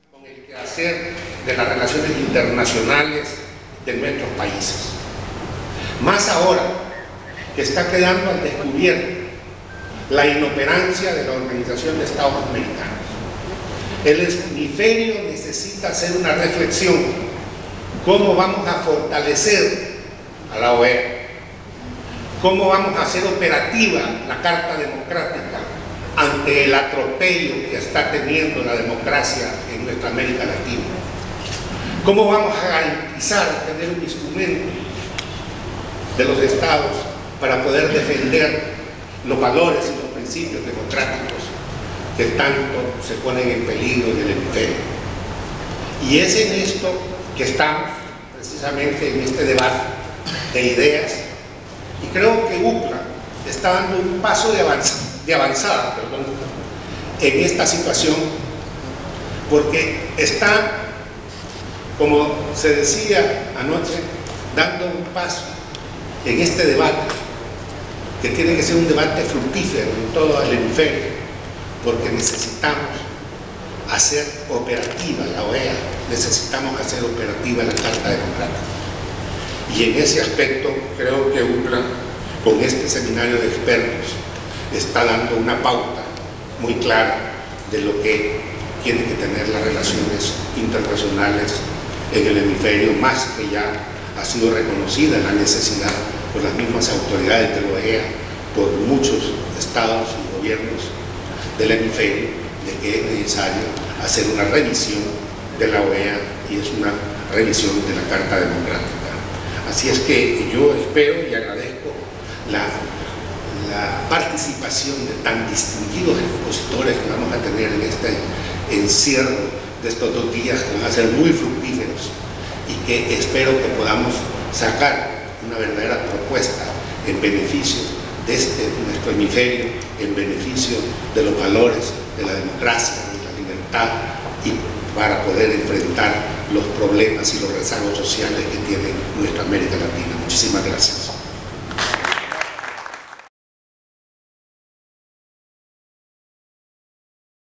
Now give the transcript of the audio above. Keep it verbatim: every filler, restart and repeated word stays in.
con el quehacer de las relaciones internacionales de nuestros países. Más ahora que está quedando al descubierto la inoperancia de la Organización de Estados Americanos. El hemisferio necesita hacer una reflexión: ¿cómo vamos a fortalecer a la O E A? ¿Cómo vamos a hacer operativa la Carta Democrática ante el atropello que está teniendo la democracia en nuestra América Latina? ¿Cómo vamos a garantizar tener un instrumento de los estados para poder defender los valores y los principios democráticos que tanto se ponen en peligro en el hemisferio? Y es en esto que estamos, precisamente en este debate de ideas, y creo que U C L A está dando un paso de, avanz de avanzada perdón, en esta situación, porque está, como se decía anoche, dando un paso en este debate, que tiene que ser un debate fructífero en todo el hemisferio, porque necesitamos hacer operativa la O E A, necesitamos hacer operativa la Carta Democrática. Y en ese aspecto creo que U C L A, con este seminario de expertos, está dando una pauta muy clara de lo que tienen que tener las relaciones internacionales en el hemisferio, más que ya ha sido reconocida la necesidad por las mismas autoridades de la O E A, por muchos estados y gobiernos del hemisferio, de que es necesario hacer una revisión de la O E A, y es una revisión de la Carta Democrática. Así es que yo espero y agradezco la, la participación de tan distinguidos expositores que vamos a tener en este encierro de estos dos días, que van a ser muy fructíferos, y que espero que podamos sacar una verdadera propuesta en beneficio de este nuestro hemisferio, en beneficio de los valores de la democracia, de la libertad, y para poder enfrentar los problemas y los rezagos sociales que tiene nuestra América Latina. Muchísimas gracias.